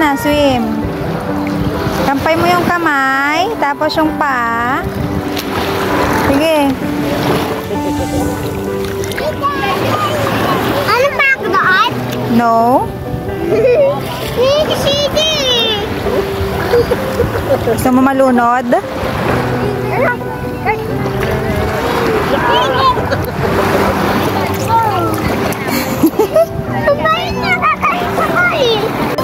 na, swim. Kampay mo yung kamay, tapos yung paa. Sige. Ano pa ako doon? No. Sige. Gusto mo malunod? Kumain na kakain.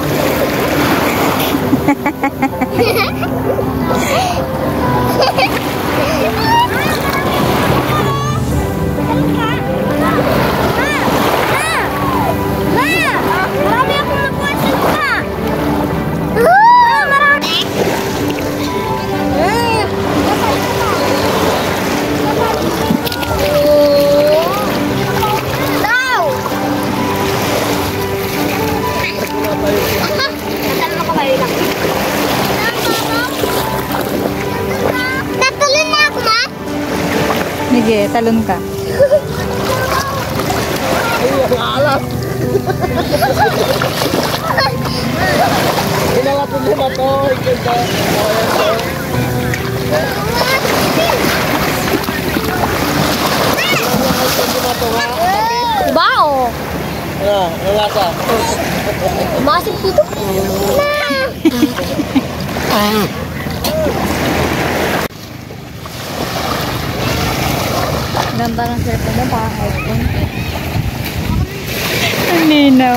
Tatulun na ako, ma? Sige, talon ka. Ay, ang alas. Hinalapin mo na to. Bao! Ano lasa? Masip dito. Ganda ng cellphone mo, parang iPhone. Ang ninaw.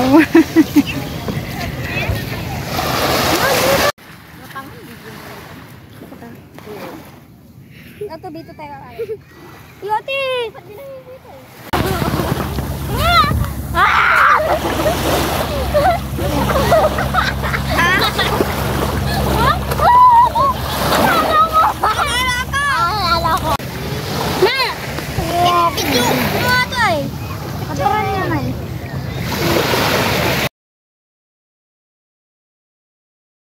Ito, dito tayo. Yoti!